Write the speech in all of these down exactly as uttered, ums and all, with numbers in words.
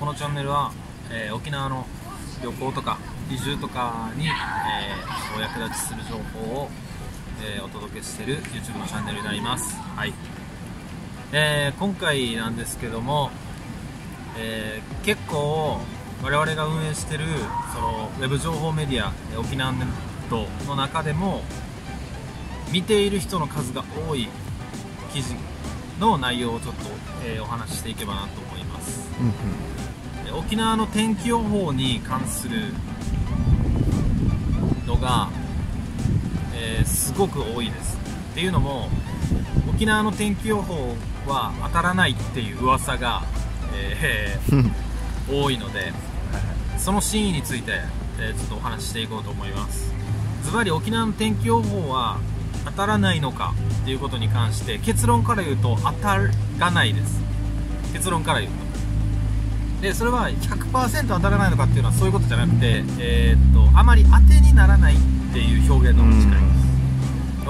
のチャンネルは、えー、沖縄の旅行とか移住とかに、えー、お役立ちする情報を、えー、お届けしている YouTube のチャンネルになります。はい。えー、今回なんですけども、えー、結構我々が運営しているそのウェブ情報メディア沖縄ネットの中でも見ている人の数が多い記事の内容をちょっと、えー、お話ししていけばなと思います。うんうん、沖縄の天気予報に関するのが、えー、すごく多いです。っていうのも沖縄の天気予報は当たらないっていう噂が、えー、多いのでその真意について、えー、ちょっとお話ししていこうと思います。ズバリ沖縄の天気予報は当たらないのかっていうことに関して結論から言うと当たらないです。結論から言うとでそれは ひゃくパーセント 当たらないのかっていうのはそういうことじゃなくて、えー、っとあまり当てにならないっていう表現の方が近いです。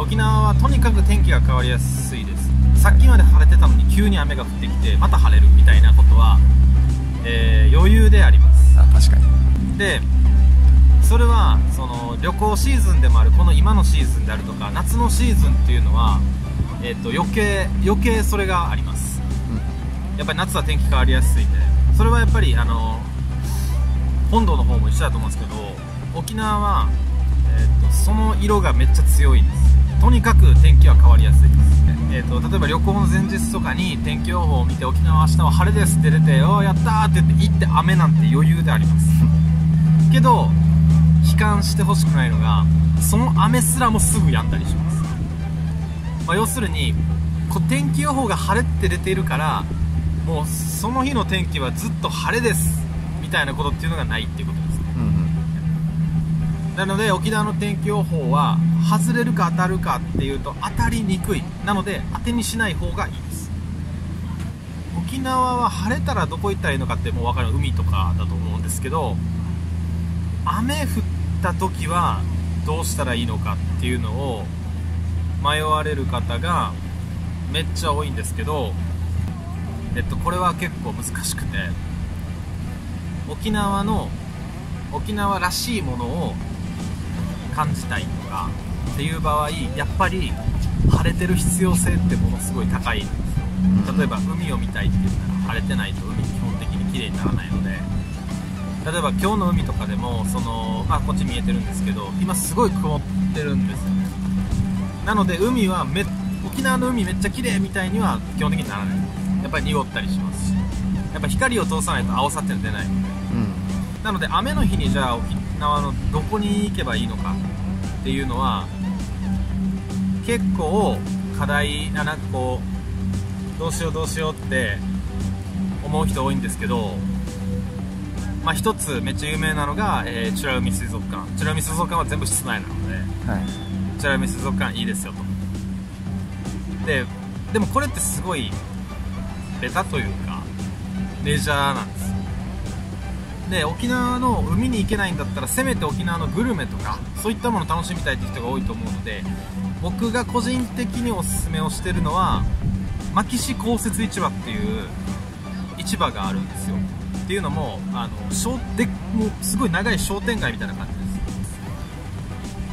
沖縄はとにかく天気が変わりやすいです。さっきまで晴れてたのに急に雨が降ってきてまた晴れるみたいなことは、えー、余裕であります。 あ、確かに。 でそれはその旅行シーズンでもあるこの今のシーズンであるとか夏のシーズンっていうのは、えー、と余計余計それがあります。うん、やっぱり夏は天気変わりやすいんでそれはやっぱりあの本土の方も一緒だと思うんですけど沖縄は、えー、とその色がめっちゃ強いです。とにかく天気は変わりやすいです。えー、と例えば旅行の前日とかに天気予報を見て沖縄は明日は晴れですって出ておーやったーって言って行って雨なんて余裕でありますけど悲観してほしくないのがその雨すらもすぐ止んだりします。まあ、要するにこう天気予報が晴れって出ているからもうその日の天気はずっと晴れですみたいなことっていうのがないっていうことですね。うんうん、なので沖縄の天気予報は外れるか当たるかっていうと当たりにくい。なので当てにしない方がいいです。沖縄は晴れたらどこ行ったらいいのかってもう分かる海とかだと思うんですけど雨降った時はどうしたらいいのかっていうのを迷われる方がめっちゃ多いんですけど、えっと、これは結構難しくて沖縄の沖縄らしいものを感じたいとかっていう場合やっぱり晴れてる必要性ってものすごい高いんですよ。例えば海を見たいって言ったら晴れてないと海基本的に綺麗にならないので例えば今日の海とかでもその、まあ、こっち見えてるんですけど今すごい曇ってるんですよね。なので海はめ沖縄の海めっちゃ綺麗みたいには基本的にならない。やっぱり濁ったりしますしやっぱ光を通さないと青さって出ないので、うん、なので雨の日にじゃあ沖縄のどこに行けばいいのかっていうのは結構課題なんかこうどうしようどうしようって思う人多いんですけどまあ、一つめっちゃ有名なのが、えー、美ら海水族館。美ら海水族館は全部室内なので、はい、美ら海水族館いいですよと。で、でもこれってすごいベタというかメジャーなんですよ。で、沖縄の海に行けないんだったらせめて沖縄のグルメとかそういったものを楽しみたいって人が多いと思うので僕が個人的におすすめをしてるのは牧志公設市場っていう市場があるんですよ。っていうのもあの商でもうすごい長い商店街みたいな感じです。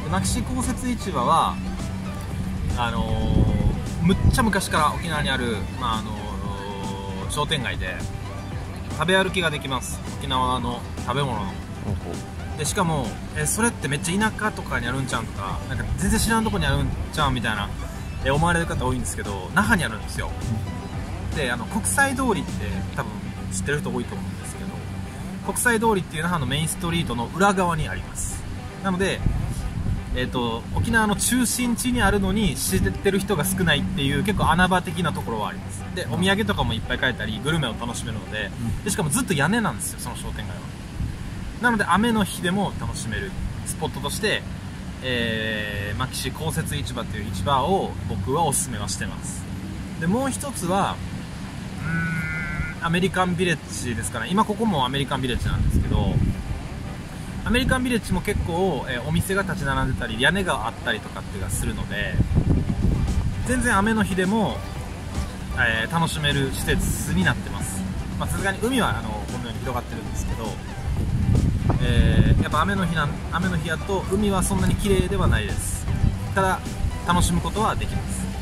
牧志公設市場はあのー、むっちゃ昔から沖縄にある、まああのー、商店街で食べ歩きができます。沖縄の食べ物のでしかもえそれってめっちゃ田舎とかにあるんちゃうんとかなんか全然知らんとこにあるんちゃうんみたいなえ思われる方多いんですけど那覇にあるんですよ。であの国際通りって多分知ってる人多いと思うんですけど国際通りっていう那覇のメインストリートの裏側にあります。なので、えーと、沖縄の中心地にあるのに知ってる人が少ないっていう結構穴場的なところはあります。でお土産とかもいっぱい買えたりグルメを楽しめるので、でしかもずっと屋根なんですよその商店街は。なので雨の日でも楽しめるスポットとして、えー、牧志公設市場っていう市場を僕はおすすめはしてます。でもう一つはうーんアメリカンビレッジですかね。今ここもアメリカンビレッジなんですけどアメリカンビレッジも結構、えー、お店が立ち並んでたり屋根があったりとかっていうのがするので全然雨の日でも、えー、楽しめる施設になってます。さすがに海はあのこのように広がってるんですけど、えー、やっぱ雨の日な雨の日やと海はそんなに綺麗ではないです。ただ楽しむことはできます。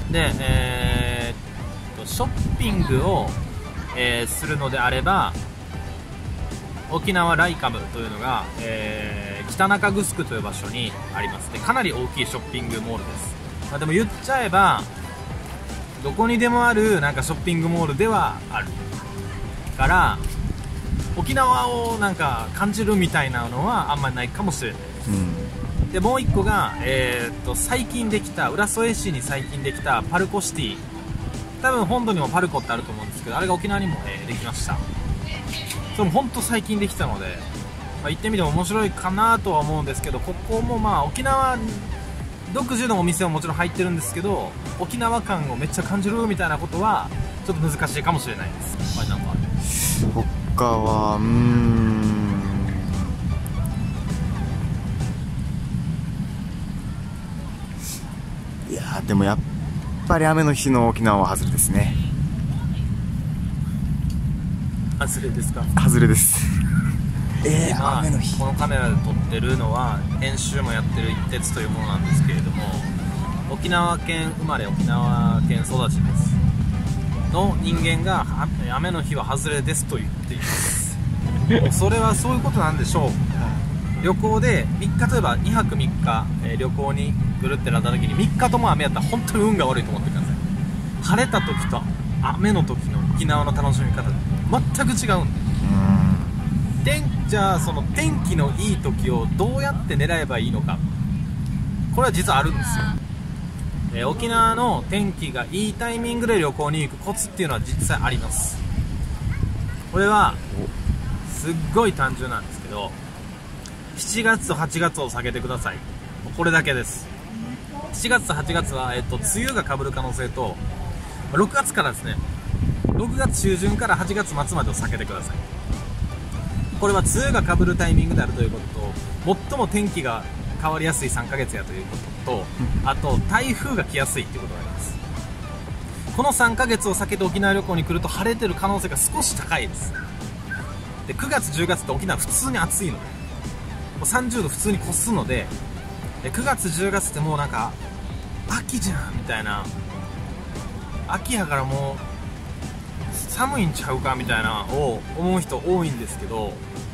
で、えー、とショッピングを、えー、するのであれば、沖縄ライカムというのが、えー、北中城という場所にあります。でかなり大きいショッピングモールです。まあ、でも言っちゃえばどこにでもあるなんかショッピングモールではあるから、沖縄をなんか感じるみたいなのはあんまりないかもしれないです。うん、でもう一個が、えー、っと最近できた浦添市に最近できたパルコシティ、多分本土にもパルコってあると思うんですけど、あれが沖縄にも、えー、できました。それも本当最近できたので、まあ、行ってみても面白いかなとは思うんですけど、ここもまあ沖縄独自のお店ももちろん入ってるんですけど、沖縄感をめっちゃ感じるみたいなことはちょっと難しいかもしれないです。はい、なんか他はうーんいやーでもやっぱり雨の日の沖縄は外れですね。 外れですか？ 外れですえー、 まあ、 雨の日このカメラで撮ってるのは編集もやってる一徹というものなんですけれども、沖縄県生まれ沖縄県育ちですの人間が雨の日は外れですと言っていますそれはそういうことなんでしょう。旅行でみっか、例えばにはくみっか、えー、旅行にぐるってなった時にみっかとも雨やったら本当に運が悪いと思ってください。晴れた時と雨の時の沖縄の楽しみ方全く違うんで、天じゃあその天気のいい時をどうやって狙えばいいのか、これは実はあるんですよ。えー、沖縄の天気がいいタイミングで旅行に行くコツっていうのは実際あります。これはすっごい単純なんですけど、しちがつとはちがつを避けてください。これだけです。しちがつとはちがつは、えー、と梅雨がかぶる可能性と、ろくがつからですね、ろくがつ中旬からはちがつ末までを避けてください。これは梅雨がかぶるタイミングであるということと、最も天気が変わりやすいさんかげつやということと、あと台風が来やすいということがあります。このさんかげつを避けて沖縄旅行に来ると晴れてる可能性が少し高いです。でくがつじゅうがつって沖縄普通に暑いので、もうさんじゅうど普通に越すので、でくがつじゅうがつってもうなんか秋じゃんみたいな、秋やからもう寒いんちゃうかみたいなを思う人多いんですけど、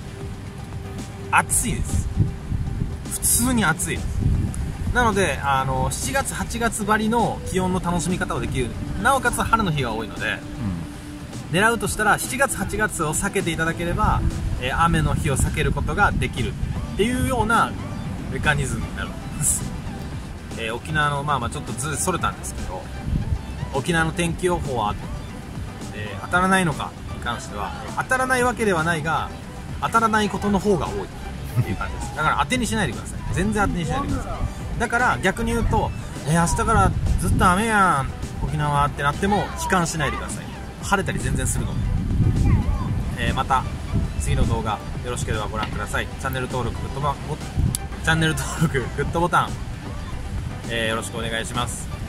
暑いです。普通に暑いです。なのであのしちがつはちがつばりの気温の楽しみ方をできる、なおかつ春の日が多いので、うん、狙うとしたらしちがつはちがつを避けていただければ、えー、雨の日を避けることができるっていうようなメカニズムになるんです。えー、沖縄のまあまあちょっとずそれたんですけど、沖縄の天気予報は、えー、当たらないのかに関しては当たらないわけではないが、当たらないことの方が多いっていう感じです。だから当てにしないでください。全然当てにしないでください。だから逆に言うと、えー、明日からずっと雨やん沖縄ってなっても悲観しないでください。晴れたり全然するので、えー、また次の動画よろしければご覧ください。チャンネル登録グッドボチャンネル登録グッドボタン、えー、よろしくお願いします。